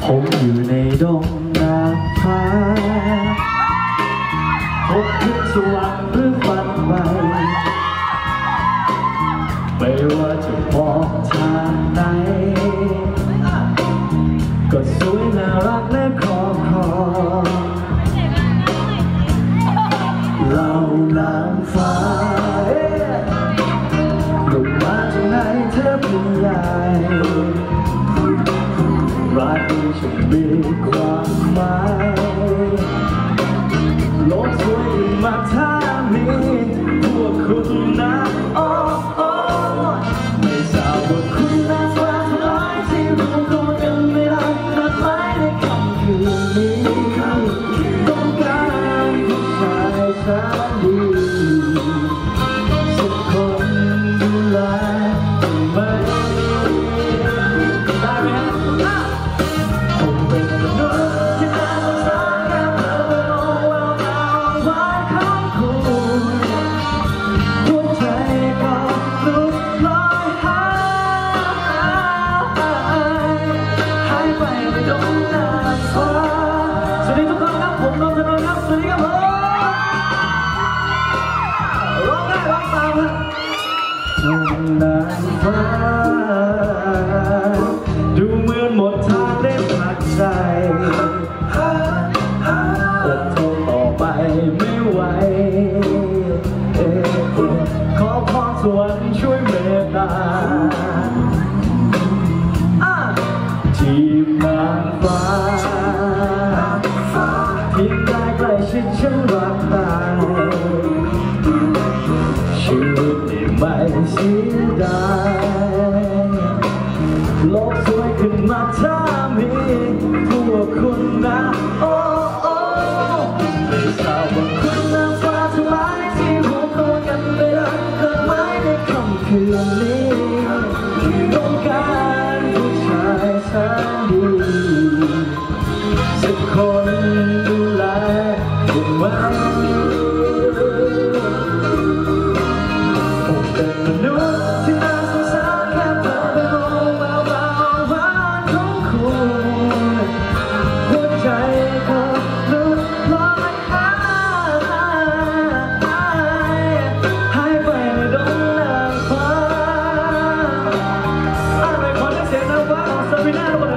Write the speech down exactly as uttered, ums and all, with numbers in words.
ผมอยู่ในดงนาคาพบคืนสว่างหรือฝันไปไม่ว่าจะมองทางไหนก็สวยน่ารักและครอบครองเรานางฟ้าลงมาจากไหนเธอเป็นใหญ่รักนี้ฉันมีความหมายโลกสวยขึ้นมาถ้ามีพวกคุณนะโอ้โอ้ไม่ทราบว่าคุณน่าฟ้าเท่าไรที่รวมตัวกันไม่ได้นัดหมายในค่ำคืนนี้ต้องการผู้ชายแสนดีสักคนดูแลไหมได้ไหมฮะผมเป็นมนุษย์ที่น่าสงสารแค่เธอไปมองแววตาหวานของคุณหัวใจก็ลุกลอยหายหายไปในดงนาฟ้าสวัสดีทุกคนครับผมนนทนนท์ครับสวัสดีครับผมร้องได้ร้องตามฮะดงนาฟ้าดูเหมือนหมดทางได้พักใจอดทนต่อไปไม่ไหวขอพรสวรรค์ช่วยเมตตาทีมนางฟ้าที่ได้ใกล้ชิดฉันรักตายชีวิตที่ไม่เสียดายโลกสวยขึ้นมาถ้ามีพวกคุณนะโอ้โอ้ไม่ทราบว่าคุณนางฟ้าทั้งหลายที่รวมตัวกันไม่ได้เกิดไม้ในค่ำคืนนี้ต้องการผู้ชายแสนดีสักคนดูแลคุณไว้ผมเป็นมนุษย์ที่น่าสงสารแค่เธอไปมองแววตาหวานของคุณหัวใจก็ลุกลอยหายหายไปในดงนางฟ้าอะไรขอได้เสียงนางฟ้าของซาบีน่าทุกคน